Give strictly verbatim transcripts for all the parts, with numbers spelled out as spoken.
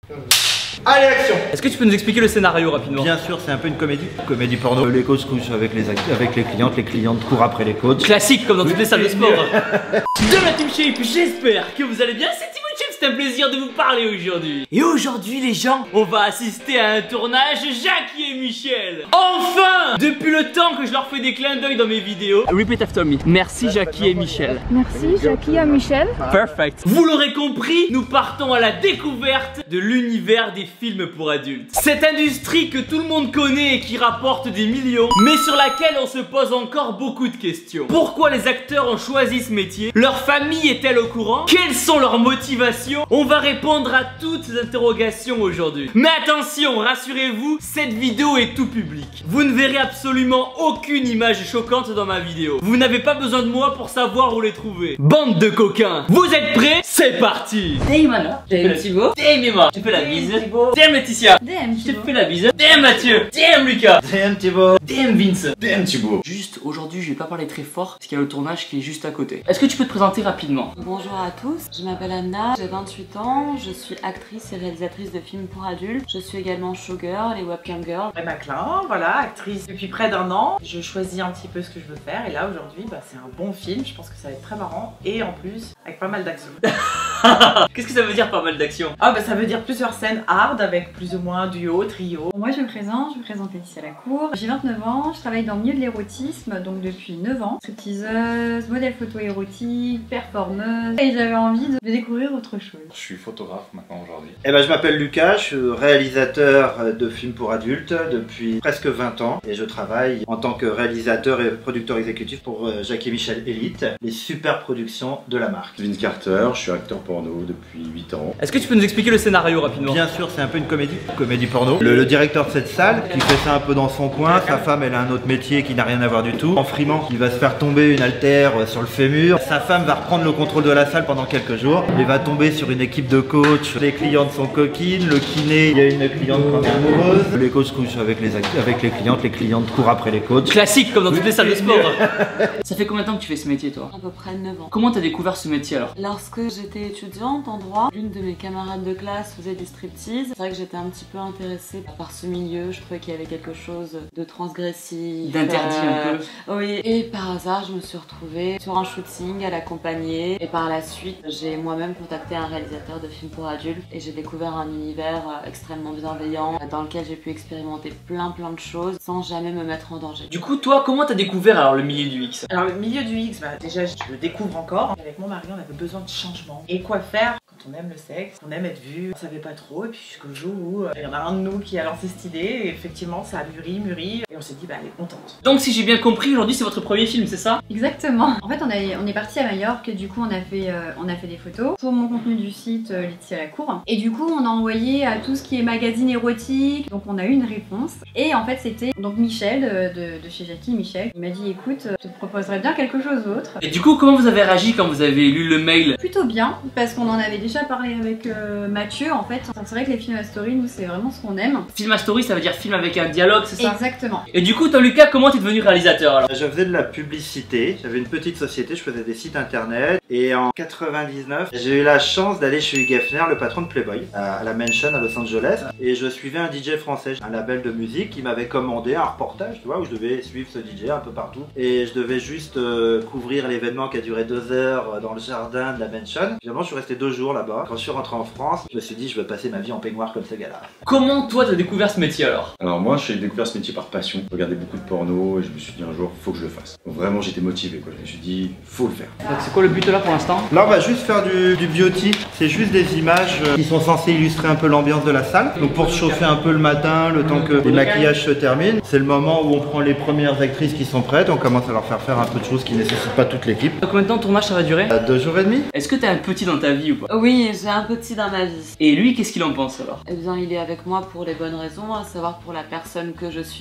Allez, action! Est-ce que tu peux nous expliquer le scénario rapidement? Bien sûr, c'est un peu une comédie. Comédie porno. Les coachs couchent avec les, avec les clientes, les clientes courent après les coachs. Classique comme dans toutes les salles de sport. De la Team Shape, j'espère que vous allez bien. C'est Team Shape, c'est un plaisir de vous parler aujourd'hui. Et aujourd'hui les gens, on va assister à un tournage Jackie et Michel. Enfin! Depuis le temps que je leur fais des clins d'œil dans mes vidéos. Repeat after me. Merci Jackie et Michel. Merci Jackie et Michel. Perfect. Vous l'aurez compris, nous partons à la découverte de l'univers des films pour adultes. Cette industrie que tout le monde connaît et qui rapporte des millions, mais sur laquelle on se pose encore beaucoup de questions. Pourquoi les acteurs ont choisi ce métier? Leur famille est-elle au courant? Quelles sont leurs motivations? On va répondre à toutes ces interrogations aujourd'hui. Mais attention, rassurez-vous, cette vidéo est tout public. Vous ne verrez absolument aucune image choquante dans ma vidéo. Vous n'avez pas besoin de moi pour savoir où les trouver. Bande de coquins, vous êtes prêts? C'est parti! Damn Anna, Damn Thibaut, Damn Emma, tu fais la bise. Thibaut, Damn Laetitia, D M je te Thibaut. fais la bise. Damn Mathieu, Damn Lucas, Damn Thibaut. Damn Vince. Damn Thibaut. Juste aujourd'hui, je vais pas parler très fort parce qu'il y a le tournage qui est juste à côté. Est-ce que tu peux te présenter rapidement? bonjour à tous, je m'appelle Anna, j'ai vingt-huit ans, je suis actrice et réalisatrice de films pour adultes. Je suis également showgirl et webcam girl. Ray McLean, voilà, actrice depuis près d'un an. Je choisis un petit peu ce que je veux faire et là aujourd'hui, bah, c'est un bon film, je pense que ça va être très marrant et en plus avec pas mal d'action. Qu'est-ce que ça veut dire pas mal d'action? Ah bah ça veut dire plusieurs scènes hard avec plus ou moins duo, trio. Moi je me présente, je me présente Laetitia Lacour. J'ai vingt-neuf ans, je travaille dans le milieu de l'érotisme, donc depuis neuf ans. Stripteaseuse, modèle photo érotique, performeuse. Et j'avais envie de découvrir autre chose. Je suis photographe maintenant aujourd'hui. Eh ben, je m'appelle Lucas, je suis réalisateur de films pour adultes depuis presque vingt ans et je travaille en tant que réalisateur et producteur exécutif pour euh, Jackie et Michel Elite, les super productions de la marque. Vince Carter, je suis acteur porno depuis huit ans. Est-ce que tu peux nous expliquer le scénario rapidement? Bien sûr, c'est un peu une comédie, comédie porno. Le, le directeur de cette salle, qui fait ça un peu dans son coin, sa femme elle a un autre métier qui n'a rien à voir du tout. En frimant, il va se faire tomber une haltère sur le fémur. Sa femme va reprendre le contrôle de la salle pendant quelques jours. Il va tomber sur une équipe de coachs, les clientes sont coquines, le kiné, il y a une cliente qui est amoureuse. Les coachs couchent avec les, avec les clientes, les clientes courent après les coachs. Classique comme dans toutes les salles de sport. Ça fait combien de temps que tu fais ce métier toi? À peu près neuf ans. Comment t'as découvert ce métier alors? Lorsque j'étais étudiante en droit, l'une de mes camarades de classe faisait du striptease. C'est vrai que j'étais un petit peu intéressée par ce milieu, je trouvais qu'il y avait quelque chose de transgressif. D'interdit euh, un peu. Oui, et par hasard je me suis retrouvée sur un shooting à l'accompagner et par la suite j'ai moi-même contacté un réalisateur de films pour adultes et j'ai découvert un univers extrêmement bienveillant dans lequel j'ai pu expérimenter plein plein de choses sans jamais me mettre en danger. Du coup, toi, comment t'as découvert alors le milieu du X? Alors le milieu du X, bah, déjà je le découvre encore. Avec mon mari on avait besoin de changement. Et quoi faire quand on aime le sexe, on aime être vu, on savait pas trop et puis jusqu'au jour où euh, il y en a un de nous qui a lancé cette idée et effectivement ça a mûri, mûri et on s'est dit bah elle est contente. Donc si j'ai bien compris, aujourd'hui c'est votre premier film, c'est ça? Exactement. En fait on, a, on est parti à Majorque et du coup on a fait, euh, on a fait des photos pour mon contenu du site euh, Laetitia Lacour. Et du coup on a envoyé à tout ce qui est magazine érotique, donc on a eu une réponse. Et en fait c'était donc Michel euh, de, de chez Jackie Michel. Il m'a dit écoute, je te proposerais bien quelque chose d'autre. Et du coup, comment vous avez réagi quand vous avez lu le mail? Plutôt bien, parce qu'on en avait déjà parlé avec euh, Mathieu en fait. C'est vrai que les films à story, nous c'est vraiment ce qu'on aime. Film à story, ça veut dire film avec un dialogue, c'est ça? Exactement. Et du coup, toi Lucas, comment t'es devenu réalisateur alors? Je faisais de la publicité, j'avais une petite société, je faisais des sites internet et en quatre-vingt-dix-neuf j'ai eu la chance d'aller chez Hugh Hefner, le patron de Playboy, à la Mansion à Los Angeles et je suivais un D J français, un label de musique qui m'avait commandé un reportage, tu vois, où je devais suivre ce D J un peu partout et je devais juste euh, couvrir l'événement qui a duré deux heures dans le jardin de la Mansion. Finalement je suis resté deux jours là-bas. Quand je suis rentré en France, je me suis dit je veux passer ma vie en peignoir comme ce gars-là. Comment toi t'as découvert ce métier alors? Alors moi, j'ai découvert ce métier par passion. Je regardais beaucoup de porno et je me suis dit un jour, faut que je le fasse. Donc vraiment, j'étais motivé quoi. Je me suis dit, faut le faire. Donc c'est quoi le but là pour l'instant? Là on va juste faire du, du beauty, c'est juste des images qui sont censées illustrer un peu l'ambiance de la salle. Donc pour se chauffer un peu le matin, le temps que les maquillages se terminent, c'est le moment où on prend les premières actrices qui sont prêtes, on commence à leur faire faire un peu de choses qui ne nécessitent pas toute l'équipe. Combien de temps le tournage ça va durer? À deux jours et demi. Est-ce que t'as un petit dans ta vie ou pas? Oui, j'ai un petit dans ma vie. Et lui, qu'est-ce qu'il en pense alors? Eh bien, il est avec moi pour les bonnes raisons, à savoir pour la personne que je suis, pour les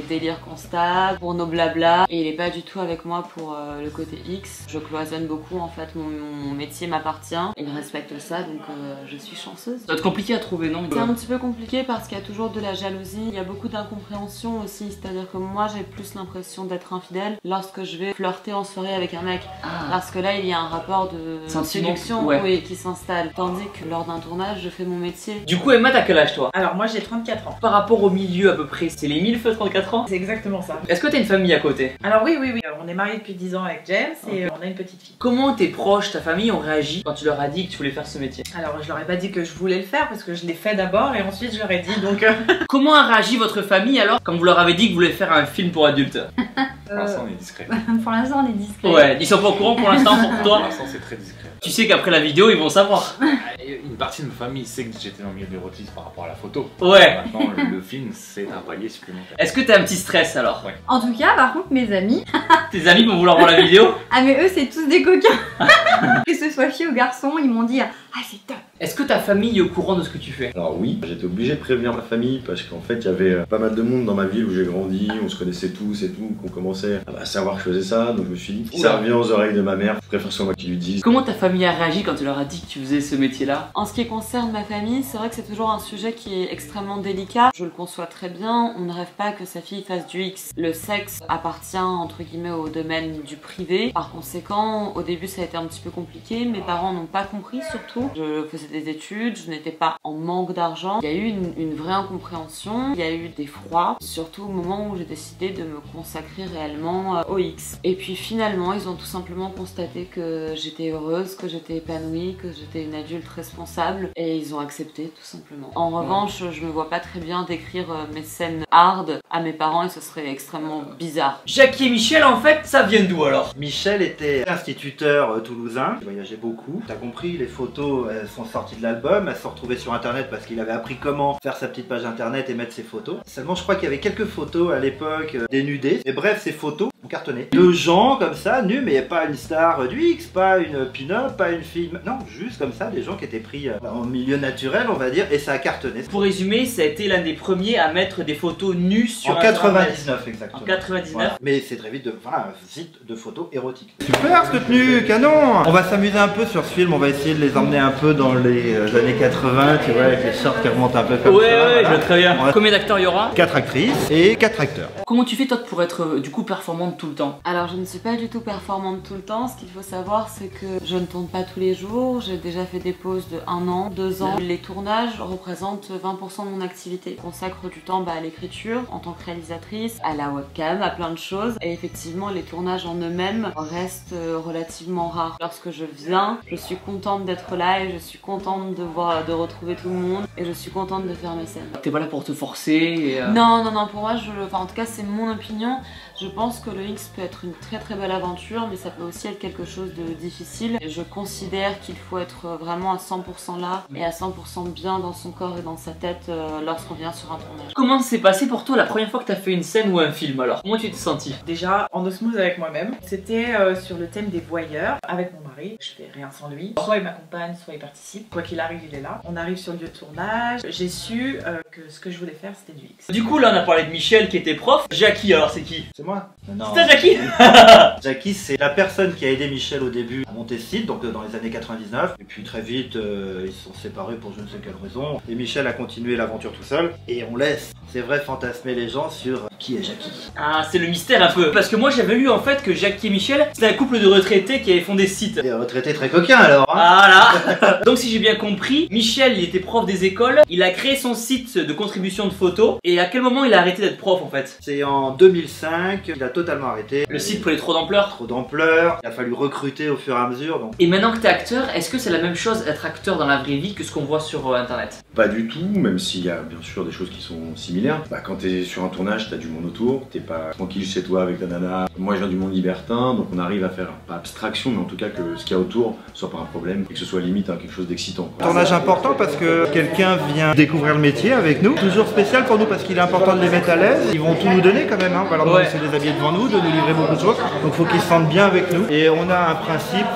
les délires constables, pour nos blabla, et il est pas du tout avec moi pour euh, le côté X. Je cloisonne beaucoup en fait, mon, mon métier m'appartient, il respecte ça, donc euh, je suis chanceuse. Ça va être compliqué à trouver, non? C'est un petit peu compliqué parce qu'il y a toujours de la jalousie, il y a beaucoup d'incompréhension aussi, c'est-à-dire que moi j'ai plus l'impression d'être infidèle lorsque je vais flirter en soirée avec un mec, ah. parce que là il y a un rapport de Sentiment, séduction ouais. oui, qui s'installe, tandis que lors d'un tournage je fais mon métier. Du coup Emma, t'as quel âge toi? Alors moi j'ai trente-quatre ans. Par rapport au milieu à peu près, c'est les milfs trente-quatre ans? C'est exactement ça. Est-ce que t'as une famille à côté? Alors oui, oui, oui. Alors, on est mariés depuis dix ans avec James et okay. on a une petite fille. Comment tes proches, ta famille ont réagi quand tu leur as dit que tu voulais faire ce métier? Alors je leur ai pas dit que je voulais le faire parce que je l'ai fait d'abord et ensuite je leur ai dit donc... Euh... Comment a réagi votre famille alors quand vous leur avez dit que vous voulez faire un film pour adultes? Pour l'instant on est discret. Pour l'instant on est discret. Ouais, ils sont pas au courant pour l'instant pour toi? Pour l'instant c'est très discret. Tu sais qu'après la vidéo ils vont savoir. Une partie de ma famille sait que j'étais dans le milieu de l'érotisme par rapport à la photo. Ouais. Maintenant le, le film c'est un palier supplémentaire. Est-ce que t'as un petit stress alors? Ouais. En tout cas par contre mes amis... Tes amis vont vouloir voir la vidéo? Ah mais eux c'est tous des coquins. Que ce soit filles ou garçons, ils m'ont dit ah c'est top. Est-ce que ta famille est au courant de ce que tu fais? Alors oui, j'étais obligé de prévenir ma famille parce qu'en fait il y avait pas mal de monde dans ma ville où j'ai grandi, on se connaissait tous et tout, qu'on commençait à savoir que je faisais ça, donc je me suis dit, si ça revient aux oreilles de ma mère, je préfère que ce soit moi qui lui dise. Comment ta famille a réagi quand tu leur as dit que tu faisais ce métier-là? En ce qui concerne ma famille, c'est vrai que c'est toujours un sujet qui est extrêmement délicat. Je le conçois très bien, on ne rêve pas que sa fille fasse du X. Le sexe appartient entre guillemets au domaine du privé. Par conséquent, au début ça a été un petit peu compliqué, mes parents n'ont pas compris surtout. Je faisais des études, je n'étais pas en manque d'argent. Il y a eu une, une vraie incompréhension, il y a eu des froids, surtout au moment où j'ai décidé de me consacrer réellement euh, au X. Et puis finalement, ils ont tout simplement constaté que j'étais heureuse, que j'étais épanouie, que j'étais une adulte responsable, et ils ont accepté tout simplement. En revanche, je me vois pas très bien décrire euh, mes scènes hard à mes parents et ce serait extrêmement bizarre. Jackie et Michel, en fait, ça vient d'où alors? Michel était instituteur euh, toulousain, il voyageait beaucoup. T'as compris, les photos elles sont sorties de l'album, elles se sont retrouvées sur internet parce qu'il avait appris comment faire sa petite page internet et mettre ses photos. Seulement je crois qu'il y avait quelques photos à l'époque euh, dénudées. Et bref, ces photos ont cartonné. De gens comme ça, nus, mais pas une star du X, pas une pin-up, pas une fille. Non, juste comme ça, des gens qui étaient pris euh, en milieu naturel, on va dire, et ça a cartonné. Pour résumer, ça a été l'un des premiers à mettre des photos nues sur en quatre-vingt-dix-neuf exactement. En quatre-vingt-dix-neuf. Voilà. Mais c'est très vite de, voilà, un site de photos érotiques. Super cette tenue, canon. On va s'amuser un peu sur ce film, on va essayer de les emmener un peu dans les euh, années quatre-vingts, tu vois, avec les shorts qui remontent un peu comme ouais, ça. Ouais, ouais, voilà. je vois très bien. Va... Combien d'acteurs il y aura? Quatre actrices et quatre acteurs. Comment tu fais toi pour être euh, du coup performante tout le temps? Alors je ne suis pas du tout performante tout le temps, ce qu'il faut savoir c'est que je ne tourne pas tous les jours, j'ai déjà fait des pauses de un an, deux ans. Les tournages représentent vingt pour cent de mon activité. Je consacre du temps bah, à l'écriture en tant que réalisatrice, à la webcam, à plein de choses. Et effectivement les tournages en eux-mêmes restent euh, relativement rares. Lorsque je viens, je suis contente d'être là et je suis contente de voir, de retrouver tout le monde et je suis contente de faire mes scènes. T'es pas là pour te forcer et euh... Non, non, non, pour moi, je, enfin en tout cas c'est mon opinion. Je pense que le X peut être une très très belle aventure, mais ça peut aussi être quelque chose de difficile. Et je considère qu'il faut être vraiment à cent pour cent là et à cent pour cent bien dans son corps et dans sa tête euh, lorsqu'on vient sur un tournage. Comment s'est passé pour toi la première fois que t'as fait une scène ou un film alors? Comment tu t'es senti? Déjà en osmose avec moi-même. C'était euh, sur le thème des voyeurs avec mon mari. Je fais rien sans lui. Soit il m'accompagne, soit il participe. Quoi qu'il arrive, il est là. On arrive sur le lieu de tournage. J'ai su euh, que ce que je voulais faire c'était du X. Du coup là on a parlé de Michel qui était prof. Jackie alors c'est qui? C'est moi. Non. C'est toi Jackie? Jackie c'est la personne qui a aidé Michel au début à monter ce site, donc euh, dans les années quatre-vingt-dix-neuf. Et puis très vite euh, ils se sont séparés pour je ne sais quelle raison. Et Michel a continué l'aventure tout seul. Et on laisse, c'est vrai, fantasmer les gens sur qui est Jackie. Ah c'est le mystère un peu. Parce que moi j'avais lu en fait que Jackie et Michel c'était un couple de retraités qui avaient fondé ce site. Des retraités très coquins alors hein. Voilà. Donc si j'ai bien compris, Michel il était prof des écoles. Il a créé son site de contribution de photos. Et à quel moment il a arrêté d'être prof en fait? C'est en deux mille cinq, il a totalement arrêté. Le site prenait trop d'ampleur. Trop d'ampleur, il a fallu recruter au fur et à mesure. Donc... Et maintenant que t'es acteur, est-ce que c'est la même chose être acteur dans la vraie vie que ce qu'on voit sur euh, internet? Pas du tout, même s'il y a bien sûr des choses qui sont similaires. Bah, quand t'es sur un tournage, t'as du monde autour, t'es pas tranquille chez toi avec ta nana. Moi je viens du monde libertin, donc on arrive à faire, pas abstraction, mais en tout cas que ce qu'il y a autour soit pas un problème et que ce soit limite hein, quelque chose d'excitant. Tournage important parce que quelqu'un vient découvrir le métier avec nous. Toujours spécial pour nous parce qu'il est important de les mettre à l'aise. Ils vont tout nous donner quand même, hein. On va leur demander de se déshabiller devant nous, de nous livrer beaucoup de choses. Donc faut qu'ils se sentent bien avec nous. Et on a un principe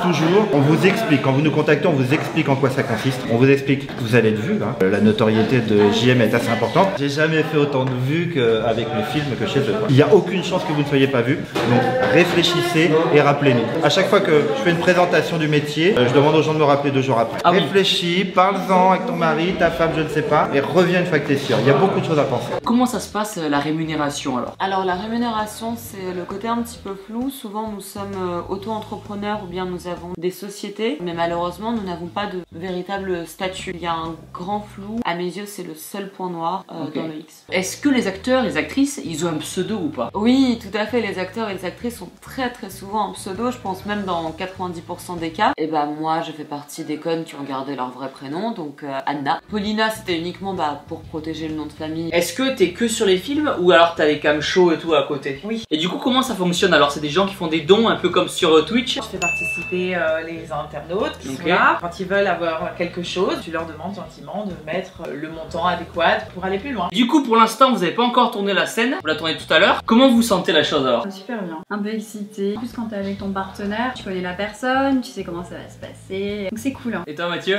toujours, on vous explique, quand vous nous contactez, on vous explique en quoi ça consiste. On vous explique que vous allez être vu. Hein. La notoriété de J M est assez importante. J'ai jamais fait autant de vues qu'avec mes films que chez eux. Il n'y a aucune chance que vous ne soyez pas vu. Donc réfléchissez et rappelez-nous. À chaque fois que je fais une présentation du métier, je demande aux gens de me rappeler deux jours après. Ah oui. Réfléchis, parle-en avec ton mari, ta femme, je ne sais pas, et reviens une fois que tu es sûr. Il y a beaucoup de choses à penser. Comment ça se passe la rémunération alors? Alors la rémunération, c'est le côté un petit peu flou. Souvent nous sommes auto-entrepreneurs ou bien nous avons des sociétés, mais malheureusement nous n'avons pas de véritable statut. Il y a un grand flou. À mes yeux, c'est le seul point noir euh, okay. dans le X. Est-ce que les acteurs, les actrices, ils ont un pseudo ou pas? Oui, tout à fait. Les acteurs et les actrices sont très très souvent en pseudo. Je pense même dans quatre-vingt-dix pour cent des cas. Et bah moi, je fais partie des connes qui ont gardé leur vrai prénom, donc euh, Anna. Paulina, c'était uniquement bah, pour protéger le nom de famille. Est-ce que t'es que sur les films ou alors t'as des cam shows et tout à côté? Oui. Et du coup, comment ça fonctionne? Alors, c'est des gens qui font des dons un peu comme sur euh, Twitch? Je fais participer euh, les internautes qui okay. sont là. Quand ils veulent avoir quelque chose, tu leur demandes gentiment de mettre le montant adéquat pour aller plus loin. Du coup, pour l'instant, vous n'avez pas encore tourné la scène. Vous la tournez tout à l'heure. Comment vous sentez la chose alors? Super bien. Un peu excité. En plus, quand t'es avec ton partenaire, tu connais la personne, tu sais comment ça va se passer. Donc c'est cool. Hein. Et toi, Mathieu?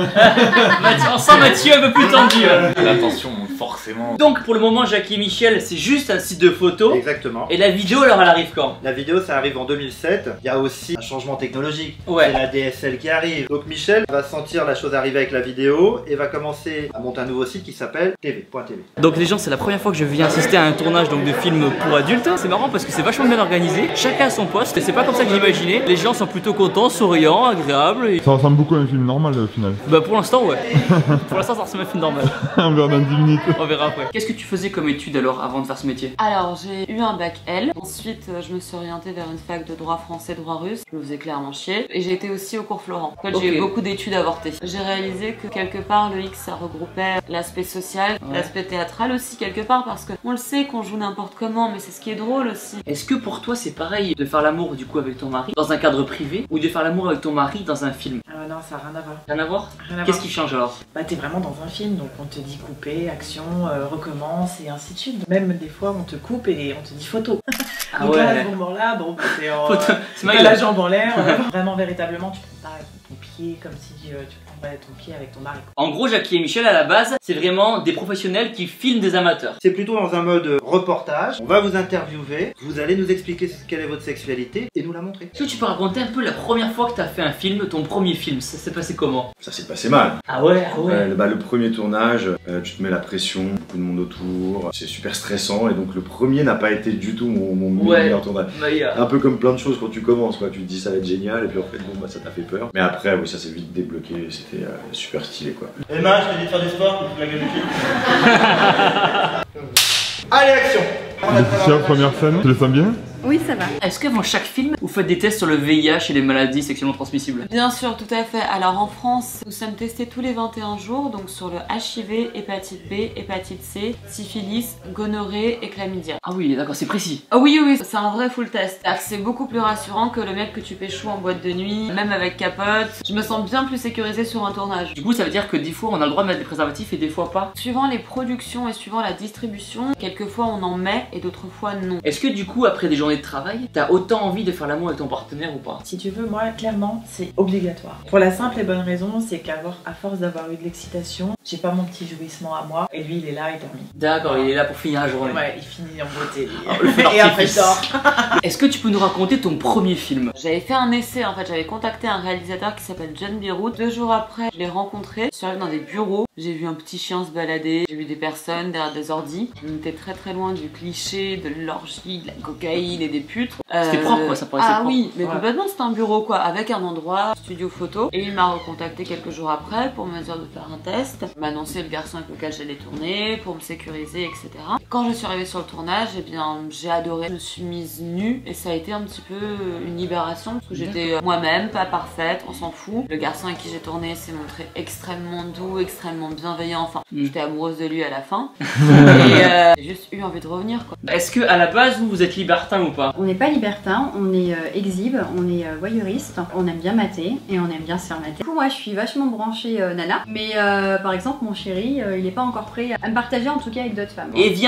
Mathieu, on sent Mathieu un peu plus tendu. La tension monte forcément. Donc, pour le moment, Jackie et Michel, c'est juste un site de photos. Exactement. Et la vidéo, alors, elle arrive quand? La vidéo, ça arrive en deux mille sept. Il y a aussi un changement technologique. Ouais. C'est la D S L qui arrive. Donc Michel va sentir la chose arriver avec la vidéo et va commencer à monter un nouveau site qui s'appelle T V point T V. Donc les gens, c'est la première fois que je viens assister à un tournage donc, de film pour adultes. C'est marrant parce que c'est vachement bien organisé. Chacun a son poste et c'est pas comme ça que j'imaginais. Les gens sont plutôt contents, souriants, agréables. Et... Ça ressemble beaucoup à un film normal au final. Bah pour l'instant ouais. Pour l'instant ça ressemble à un film normal. On verra dans dix minutes. On verra après. Qu'est-ce que tu faisais comme étude alors avant de faire ce métier? Alors j'ai eu un bac L. Ensuite je me suis orientée vers une fac de droit français, droit russe. Je me faisais clairement chier. Et j'ai été aussi au cours Florent. En fait, okay. J'ai eu beaucoup d'études avortées. J'ai réalisé que quelque part le X ça regroupait l'aspect social, ouais. l'aspect théâtral aussi quelque part parce que on le sait qu'on joue n'importe comment mais c'est ce qui est drôle aussi. Est-ce que pour toi c'est pareil de faire l'amour du coup avec ton mari dans un cadre privé ou de faire l'amour avec ton mari dans un film? Ah non, ça n'a rien à voir. Rien à voir? Rien à Qu'est-ce qui change alors? Bah t'es vraiment dans un film donc on te dit couper, action, euh, recommence et ainsi de suite. Même des fois on te coupe et on te dit photo. Ah donc ouais. là à ce moment-là, bon bah, t'es en... T'as la jambe en l'air. euh, vraiment véritablement tu prends pas ton pied comme si euh, tu prendrais ton pied avec ton mari. En gros Jackie et Michel à la base c'est vraiment des professionnels qui filment des amateurs. C'est plutôt dans un mode reportage. On va vous interviewer, vous allez nous expliquer quelle est votre sexualité et nous la montrer. Est-ce que tu peux raconter un peu la première fois que tu as fait un film, ton premier film? Ça s'est passé comment? Ça s'est passé mal. Ah ouais, ah ouais. Euh, bah, le premier tournage, euh, tu te mets la pression, beaucoup de monde autour, c'est super stressant et donc le premier n'a pas été du tout mon, mon ouais. meilleur tournage. Bah, yeah. Un peu comme plein de choses quand tu commences, quoi. Tu te dis ça va être génial et puis en fait bon bah ça t'a fait peur. Mais après oui ça s'est vite débloqué, c'était euh, super stylé quoi. Emma, je t'ai dit de faire du sport, la gueule du film. Allez action. Tiens, première scène, tu le sens bien? Oui, ça va. Est-ce qu'avant chaque film, vous faites des tests sur le V I H et les maladies sexuellement transmissibles? Bien sûr, tout à fait. Alors en France, nous sommes testés tous les vingt et un jours, donc sur le H I V, hépatite B, hépatite C, syphilis, gonorrhée et chlamydia. Ah oui, d'accord, c'est précis. Ah oui, oui, c'est un vrai full test. C'est beaucoup plus rassurant que le mec que tu péchoues en boîte de nuit, même avec capote. Je me sens bien plus sécurisée sur un tournage. Du coup, ça veut dire que des fois, on a le droit de mettre des préservatifs et des fois pas? Suivant les productions et suivant la distribution, quelquefois on en met et d'autres fois non. Est-ce que du coup, après des journées de travail, t'as autant envie de faire l'amour avec ton partenaire ou pas? Si tu veux, moi, clairement, c'est obligatoire. Pour la simple et bonne raison, c'est qu'à force d'avoir eu de l'excitation, j'ai pas mon petit jouissement à moi, et lui, il est là, il termine. D'accord, il est là pour finir la journée. Ouais, il finit en beauté. Oh, et après, il sort. Est-ce que tu peux nous raconter ton premier film? J'avais fait un essai, en fait, j'avais contacté un réalisateur qui s'appelle John Beirut. Deux jours après, je l'ai rencontré, je suis arrivée dans des bureaux, j'ai vu un petit chien se balader, j'ai vu des personnes derrière des ordis. On était très très loin du cliché, de l'orgie, de la cocaïne et des putes. C'était propre quoi, ça paraissait Ah propre. oui, mais ouais. complètement, c'était un bureau quoi, avec un endroit, studio photo. Et il m'a recontacté quelques jours après pour me dire de faire un test, m'annoncer le garçon avec lequel j'allais tourner, pour me sécuriser, et cetera. Quand je suis arrivée sur le tournage, eh bien j'ai adoré. Je me suis mise nue et ça a été un petit peu une libération parce que j'étais moi-même, pas parfaite, on s'en fout. Le garçon avec qui j'ai tourné s'est montré extrêmement doux, extrêmement bienveillant. Enfin, mm. j'étais amoureuse de lui à la fin. et euh, j'ai juste eu envie de revenir quoi. Est-ce que à la base vous, vous êtes libertin ou pas? On n'est pas libertin, on est euh, exhibe, on est euh, voyeuriste, on aime bien mater et on aime bien se faire mater. Du coup moi je suis vachement branchée euh, nana, mais euh, par exemple mon chéri euh, il est pas encore prêt à me partager en tout cas avec d'autres femmes. Et vient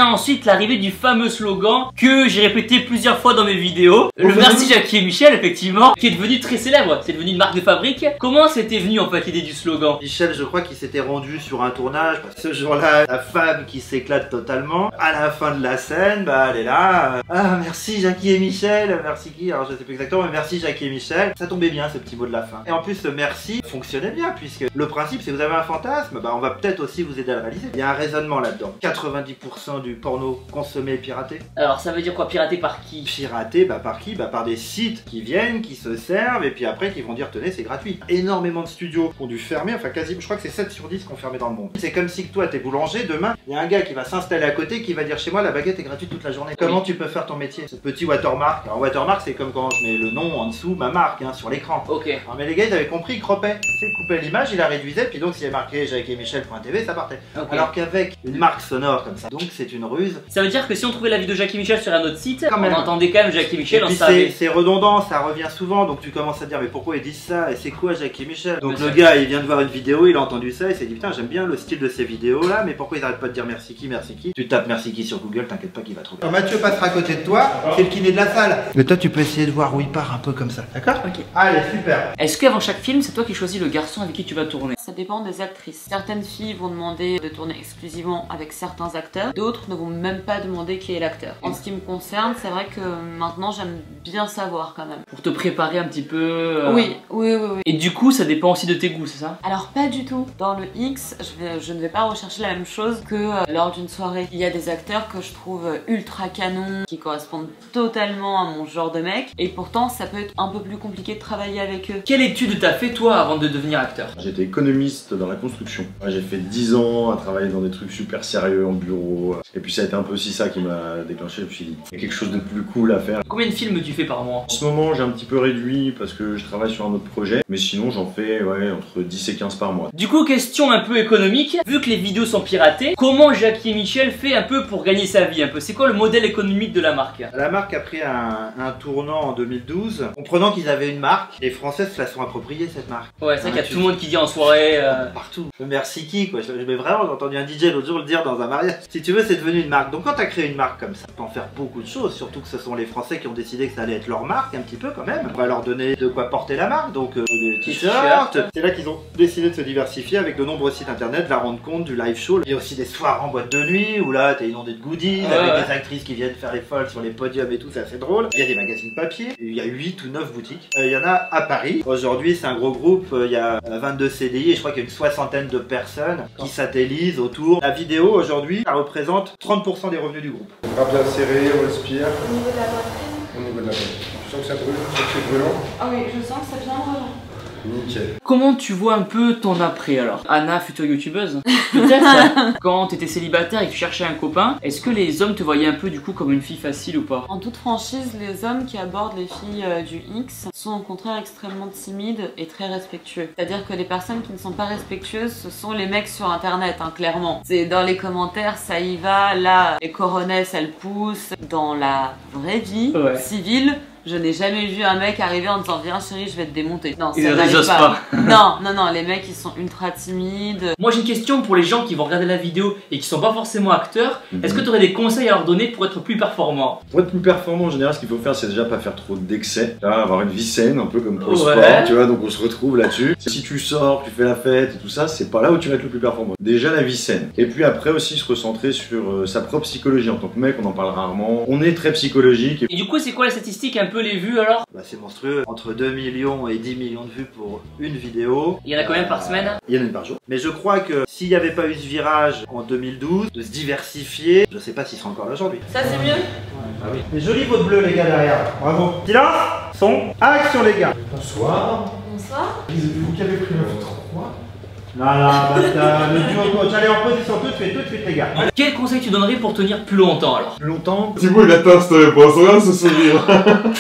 ensuite l'arrivée du fameux slogan que j'ai répété plusieurs fois dans mes vidéos. Le merci Jackie et Michel, effectivement, qui est devenu très célèbre. C'est devenu une marque de fabrique. Comment c'était venu en fait l'idée du slogan? Michel, je crois qu'il s'était rendu sur un tournage. Parce que ce jour-là, la femme qui s'éclate totalement. À la fin de la scène, bah elle est là. Euh, ah merci Jackie et Michel. Merci qui? Alors je sais plus exactement, mais merci Jackie et Michel. Ça tombait bien ce petit mot de la fin. Et en plus ce merci fonctionnait bien puisque le principe c'est que vous avez un fantasme, bah on va peut-être aussi vous aider à le réaliser. Il y a un raisonnement là-dedans. quatre-vingt-dix pour cent du porno consommé est piraté. Alors ça veut dire quoi, piraté par qui? Piraté, bah par qui? Bah par des sites qui viennent, qui se servent et puis après qui vont dire tenez c'est gratuit. Énormément de studios ont dû fermer, enfin quasiment, je crois que c'est sept sur dix qui ont fermé dans le monde. C'est comme si que toi t'es boulanger, demain il y a un gars qui va s'installer à côté qui va dire chez moi la baguette est gratuite toute la journée. Comment oui. tu peux faire ton métier? Ce petit watermark. Alors watermark c'est comme quand je mets le nom en dessous, ma marque hein, sur l'écran. Ok. Alors, mais les gars ils avaient compris, ils cropaient. C'est couper l'image, il la réduisait, puis donc s'il y a marqué Jackie et Michel point T V ça partait. Okay. Alors qu'avec une marque sonore comme ça, donc c'est une ruse. Ça veut dire que si on trouvait la vidéo Jackie Michel sur un autre site, on entendait quand même Jackie Michel, et on puis savait. C'est redondant, ça revient souvent, donc tu commences à te dire mais pourquoi ils disent ça et c'est quoi Jackie Michel? Donc le gars il vient de voir une vidéo, il a entendu ça, il s'est dit putain j'aime bien le style de ces vidéos là, mais pourquoi ils arrêtent pas de dire merci qui, merci qui? Tu tapes merci qui sur Google, t'inquiète pas qu'il va trouver. Alors Mathieu passera à côté de toi, c'est le kiné de la salle. Mais toi tu peux essayer de voir où il part un peu comme ça, d'accord? Ok. Allez super. Est-ce qu'avant chaque film c'est toi qui choisis le garçon avec qui tu vas tourner? Ça dépend des actrices. Certaines filles vont demander de tourner exclusivement avec certains acteurs, d'autres ne vont même pas demander qui est l'acteur. En ce qui me concerne, c'est vrai que maintenant j'aime bien savoir quand même. Pour te préparer un petit peu... Euh... Oui, oui, oui, oui. Et du coup ça dépend aussi de tes goûts, c'est ça? Alors pas du tout. Dans le X, je, vais, je ne vais pas rechercher la même chose que euh, lors d'une soirée. Il y a des acteurs que je trouve ultra canons, qui correspondent totalement à mon genre de mec, et pourtant ça peut être un peu plus compliqué de travailler avec eux. Quelle étude t'as fait toi avant de devenir acteur? J'étais économiste dans la construction. J'ai fait dix ans à travailler dans des trucs super sérieux en bureau. Et puis ça a été un peu aussi ça qui m'a déclenché. Je me suis dit, il y a quelque chose de plus cool à faire. Combien de films tu fais par mois? En ce moment, j'ai un petit peu réduit parce que je travaille sur un autre projet. Mais sinon, j'en fais ouais, entre dix et quinze par mois. Du coup, question un peu économique. Vu que les vidéos sont piratées, comment Jackie et Michel fait un peu pour gagner sa vie un peu? C'est quoi le modèle économique de la marque? La marque a pris un, un tournant en deux mille douze. Comprenant qu'ils avaient une marque, les Français se la sont appropriée cette marque. Ouais, c'est vrai qu'il y a tout le monde qui dit en soirée. Euh... Partout. Merci qui quoi. Mais vraiment, j'ai entendu un D J l'autre jour le dire dans un mariage. Si tu veux, c'est devenu une marque. Donc quand tu as créé une marque comme ça, tu peux en faire beaucoup de choses. Surtout que ce sont les Français qui ont décidé que ça allait être leur marque un petit peu quand même. On va leur donner de quoi porter la marque. Donc euh, des t-shirts. C'est là qu'ils ont décidé de se diversifier avec de nombreux sites internet, de la rendre compte, du live show. Il y a aussi des soirs en boîte de nuit où là t'es inondé de goodies ouais, avec ouais. des actrices qui viennent faire les folles sur les podiums et tout. C'est assez drôle. Il y a des magazines papier. Il y a huit ou neuf boutiques. Euh, il y en a à Paris. Aujourd'hui, c'est un gros groupe. Euh, il y a vingt-deux C D I et je crois qu'il y a une soixantaine de personnes qui satellisent autour. La vidéo aujourd'hui, ça représente trente pour cent des revenus du groupe. Bras bien serré, on respire. Au niveau de la poitrine. Au niveau de la poitrine. Tu sens que ça brûle? Tu sens que c'est brûlant? Ah oui, je sens que ça vient brûlant. Nickel. Comment tu vois un peu ton après alors? Anna, future youtubeuse? Peut-être. Quand t'étais célibataire et que tu cherchais un copain, est-ce que les hommes te voyaient un peu du coup comme une fille facile ou pas? En toute franchise, les hommes qui abordent les filles euh, du X sont au contraire extrêmement timides et très respectueux. C'est-à-dire que les personnes qui ne sont pas respectueuses, ce sont les mecs sur internet, hein, clairement. C'est dans les commentaires, ça y va, là, les coronesses elles poussent. Dans la vraie vie ouais. civile, je n'ai jamais vu un mec arriver en disant viens chérie je vais te démonter. Non, ça n'arrive pas. pas. Non, non, non, les mecs ils sont ultra timides. Moi j'ai une question pour les gens qui vont regarder la vidéo et qui sont pas forcément acteurs. Mm-hmm. Est-ce que tu aurais des conseils à leur donner pour être plus performant? Pour être plus performant en général, ce qu'il faut faire c'est déjà pas faire trop d'excès. Avoir une vie saine, un peu comme pour le ouais. sport, tu vois, donc on se retrouve là-dessus. Si tu sors, tu fais la fête et tout ça, c'est pas là où tu vas être le plus performant. Déjà la vie saine. Et puis après aussi se recentrer sur euh, sa propre psychologie. En tant que mec, on en parle rarement. On est très psychologique. Et, et du coup c'est quoi les statistiques, un peu les vues alors? Bah c'est monstrueux, entre deux millions et dix millions de vues pour une vidéo. Il y en a combien euh, par semaine? Il y en a une par jour. Mais je crois que s'il n'y avait pas eu ce virage en deux mille douze, de se diversifier, je sais pas s'il sera encore là aujourd'hui. Ça c'est mieux? Ah oui. Les jolis pots de bleu les gars derrière, bravo. Silence, son, action les gars. Bonsoir. Bonsoir. Vous qui avez pris neuf trois? Non, non, basta, le duo coach, allez en position tout de suite, tout de suite les gars. Quel conseil tu donnerais pour tenir plus longtemps alors? Plus longtemps? Thibaut il atteint cette réponse, regarde ce sourire.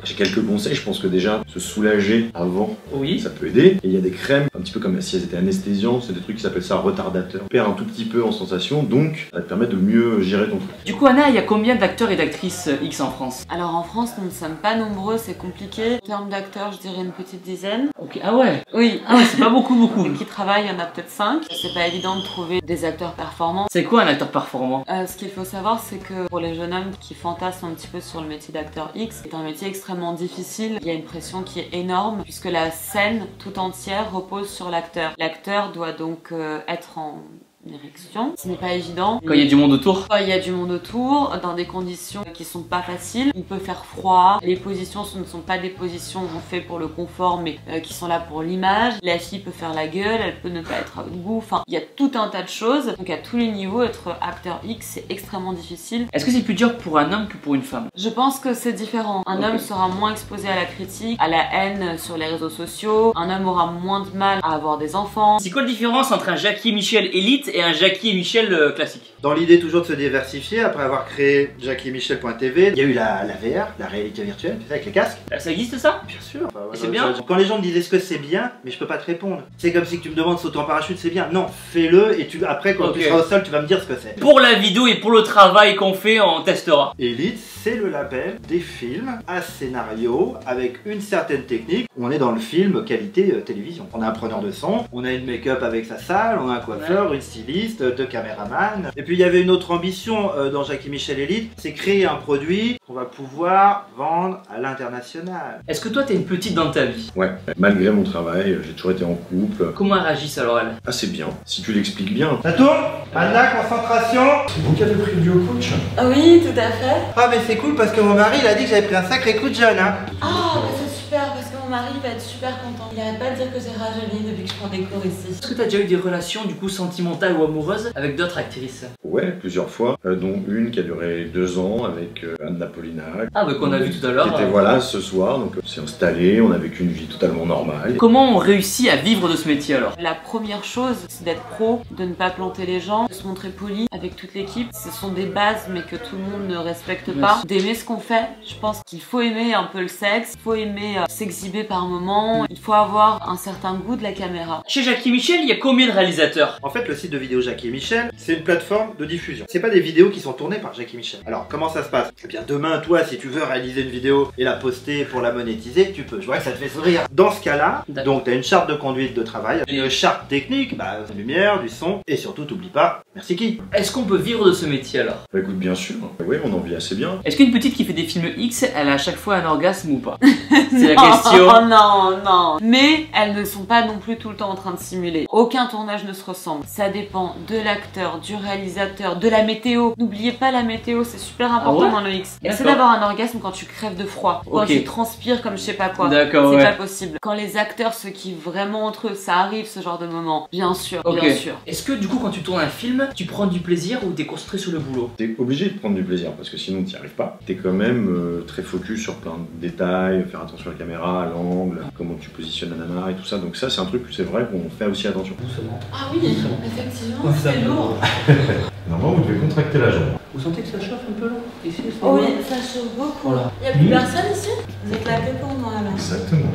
J'ai quelques conseils, je pense que déjà se soulager avant, Oui. ça peut aider. Et il y a des crèmes, un petit peu comme si elles étaient anesthésiantes, c'est des trucs qui s'appellent ça retardateur. Tu perds un tout petit peu en sensation, donc ça te permet de mieux gérer ton truc. Du coup, Anna, il y a combien d'acteurs et d'actrices X en France? Alors en France, nous ne sommes pas nombreux, c'est compliqué. En termes d'acteurs, je dirais une petite dizaine. Ok, ah ouais. Oui. Ah ouais, c'est pas beaucoup, beaucoup. Qui travaillent, il y en a peut-être cinq. C'est pas évident de trouver des acteurs performants. C'est quoi un acteur performant? Euh, ce qu'il faut savoir, c'est que pour les jeunes hommes qui fantasment un petit peu sur le métier d'acteur X, c'est un métier extrêmement difficile. Il y a une pression qui est énorme puisque la scène tout entière repose sur l'acteur. L'acteur doit donc euh, être en érection, ce n'est pas évident. Quand il y a du monde autour? Quand il y a du monde autour, dans des conditions qui sont pas faciles, il peut faire froid, les positions ce ne sont pas des positions faites pour le confort mais euh, qui sont là pour l'image, la fille peut faire la gueule, elle peut ne pas être debout, enfin il y a tout un tas de choses, donc à tous les niveaux être acteur X c'est extrêmement difficile. Est-ce que c'est plus dur pour un homme que pour une femme? Je pense que c'est différent, un Okay. homme sera moins exposé à la critique, à la haine sur les réseaux sociaux, un homme aura moins de mal à avoir des enfants. C'est quoi la différence entre un Jackie et Michel élite et un Jackie et Michel euh, classique? Dans l'idée toujours de se diversifier, après avoir créé Jackie Michel point T V, il y a eu la, la V R, la réalité virtuelle, tu sais, avec les casques. Ça existe ça? Bien sûr. Enfin, Et ouais, c'est ouais, bien? ouais. Quand les gens me disent est-ce que c'est bien, mais je peux pas te répondre. C'est comme si tu me demandes sauter en parachute, c'est bien. Non, fais-le et tu, après quand Ok. tu seras au sol, tu vas me dire ce que c'est. Pour la vidéo et pour le travail qu'on fait, on testera. Elite, c'est le label des films à scénario avec une certaine technique. On est dans le film qualité euh, télévision. On a un preneur de son, on a une make-up avec sa salle, on a un coiffeur, une styliste, deux caméramans. Et puis il y avait une autre ambition euh, dans Jackie Michel Elite, c'est créer un produit qu'on va pouvoir vendre à l'international. Est-ce que toi t'es une petite dans ta vie? Ouais, malgré mon travail, j'ai toujours été en couple. Comment elles réagissent alors elles? Assez bien, si tu l'expliques bien. Ça tourne? Anna, concentration. C'est vous qui avez pris le duo coach? Oui, tout à fait. Ah mais c'est cool parce que mon mari il a dit que j'avais pris un sacré coup de jeune hein. Ah, bah c'est super parce que mon mari va être super content. Il arrête pas de dire que j'ai rajeuni depuis que je prends des cours ici. Est-ce que t'as déjà eu des relations du coup sentimentales ou amoureuses avec d'autres actrices? Ouais, plusieurs fois, euh, dont une qui a duré deux ans avec euh, Anna Paulina. Ah bah qu'on a vu tout à l'heure. Qui était euh, voilà ce soir, donc on s'est installé, on a vécu une vie totalement normale. Comment on réussit à vivre de ce métier alors? La première chose, c'est d'être pro, de ne pas planter les gens, de se montrer poli avec toute l'équipe. Ce sont des bases mais que tout le monde ne respecte pas. D'aimer ce qu'on fait. Je pense qu'il faut aimer un peu le sexe, il faut aimer euh, s'exhiber par moment, il faut avoir un certain goût de la caméra. Chez Jackie Michel, il y a combien de réalisateurs? En fait, le site de vidéo Jackie Michel, c'est une plateforme de diffusion. C'est pas des vidéos qui sont tournées par Jackie Michel. Alors, comment ça se passe? Eh bien, demain, toi, si tu veux réaliser une vidéo et la poster pour la monétiser, tu peux. Je vois que ça te fait sourire. Dans ce cas-là, donc, tu as une charte de conduite de travail, une charte technique, bah, lumière, du son, et surtout, t'oublies pas, merci qui? Est-ce qu'on peut vivre de ce métier alors? Bah écoute, bien sûr, oui, on en vit assez bien. Est-ce qu'une petite qui fait des films X, elle a à chaque fois un orgasme ou pas? C'est la question. Oh non, non. Mais elles ne sont pas non plus tout le temps en train de simuler. Aucun tournage ne se ressemble. Ça dépend de l'acteur, du réalisateur, de la météo. N'oubliez pas la météo, c'est super important Ah ouais dans le X. Essaie D'accord. d'avoir un orgasme quand tu crèves de froid, quand Ok. tu transpires comme je sais pas quoi. D'accord, C'est ouais. pas possible. Quand les acteurs se kiffent vraiment entre eux, ça arrive ce genre de moment. Bien sûr, Ok. bien sûr. Est-ce que du coup quand tu tournes un film, tu prends du plaisir ou t'es concentré sur le boulot? T'es obligé de prendre du plaisir parce que sinon t'y arrives pas. T'es quand même euh, très focus sur plein de détails, faire attention à la caméra, à l'angle, comment tu positionnes la nana et tout ça. Donc ça c'est un truc, c'est vrai qu'on fait aussi attention. Ah oui, effectivement, c'est lourd. Normalement vous devez contracter la jambe. Vous sentez que ça chauffe un peu là? Ici, Oui, ça chauffe beaucoup. Voilà. Il y a plus personne ici? Vous êtes là que pour moi là. Exactement.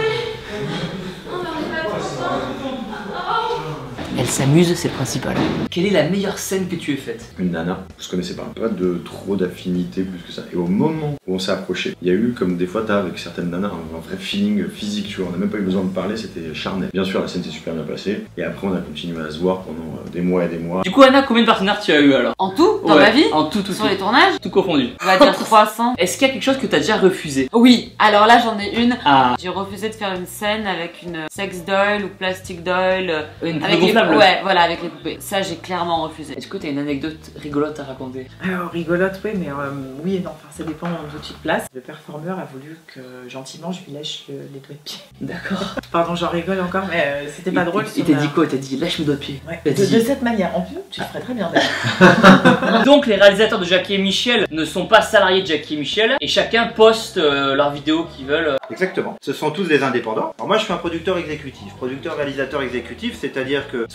Elle s'amuse, c'est le principal. Quelle est la meilleure scène que tu aies faite? Une nana, on se connaissait pas, pas de trop d'affinité plus que ça. Et au moment où on s'est approché, il y a eu comme des fois t'as avec certaines nanas un, un vrai feeling physique, tu vois, on n'a même pas eu besoin de parler, c'était charnel. Bien sûr la scène s'est super bien passée et après on a continué à se voir pendant euh, des mois et des mois. Du coup Anna, combien de partenaires tu as eu alors? En tout, dans Ouais, ma vie? En tout, tout, Sur tout. les tournages? Tout confondu. On va dire trois cents. Est-ce qu'il y a quelque chose que t'as déjà refusé? Oui, alors là j'en ai une. Ah, J'ai refusé de faire une scène avec une sex doll ou plastic doll. euh, une Avec les... gonflable. Ouais, voilà, avec les poupées. Ça j'ai clairement refusé. Est-ce que t'as une anecdote rigolote à raconter? Alors rigolote, oui, mais euh, oui et non. Enfin, ça dépend d'où tu te places. Le performeur a voulu que gentiment je lui lèche le- les doigts de pied. D'accord. Pardon, j'en rigole encore, mais euh, c'était pas Il- drôle. Il sur t'a la- dit quoi? Il t'a dit lâche mes doigts de pied. Ouais, Il de, t'a dit- de cette manière. En plus, tu le ferais très bien d'ailleurs. Donc les réalisateurs de Jackie et Michel ne sont pas salariés de Jackie et Michel et chacun poste euh, leurs vidéos qu'ils veulent. Exactement. Ce sont tous des indépendants. Alors moi je suis un producteur exécutif. Producteur réalisateur exécutif, c'est-à-dire que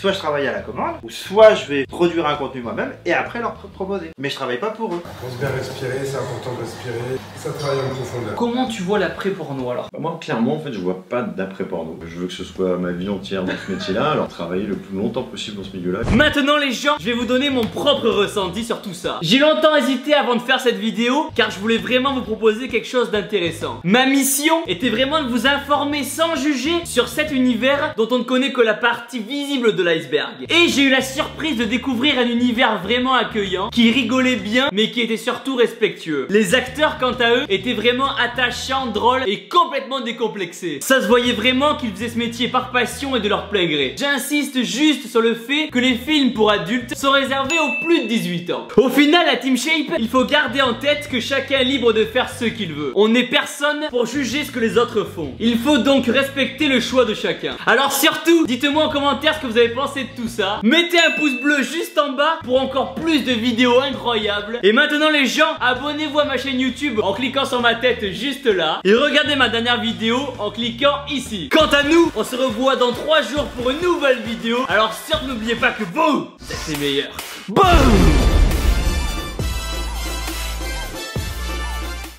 soit je travaille à la commande, ou soit je vais produire un contenu moi-même et après leur pro proposer. Mais je travaille pas pour eux. On se bien respirer, c'est important de respirer. Ça travaille en profondeur. Comment tu vois l'après-porno alors? Bah, moi, clairement, en fait, je vois pas d'après-porno. Je veux que ce soit ma vie entière dans ce métier-là, alors travailler le plus longtemps possible dans ce milieu-là. Maintenant les gens, je vais vous donner mon propre ressenti sur tout ça. J'ai longtemps hésité avant de faire cette vidéo, car je voulais vraiment vous proposer quelque chose d'intéressant. Ma mission était vraiment de vous informer sans juger sur cet univers dont on ne connaît que la partie visible de l'iceberg. Et j'ai eu la surprise de découvrir un univers vraiment accueillant, qui rigolait bien, mais qui était surtout respectueux. Les acteurs, quant à eux, étaient vraiment attachants, drôles et complètement décomplexés. Ça se voyait vraiment qu'ils faisaient ce métier par passion et de leur plein gré. J'insiste juste sur le fait que les films pour adultes sont réservés aux plus de dix-huit ans. Au final, à Team Shape, il faut garder en tête que chacun est libre de faire ce qu'il veut. On n'est personne pour juger ce que les autres font. Il faut donc respecter le choix de chacun. Alors surtout, dites-moi en commentaire ce que vous avez pensé de tout ça. Mettez un pouce bleu juste en bas pour encore plus de vidéos incroyables. Et maintenant les gens, abonnez-vous à ma chaîne YouTube en cliquant sur ma tête juste là. Et regardez ma dernière vidéo en cliquant ici. Quant à nous, on se revoit dans trois jours pour une nouvelle vidéo. Alors surtout n'oubliez pas que vous, vous êtes les meilleurs. Boum!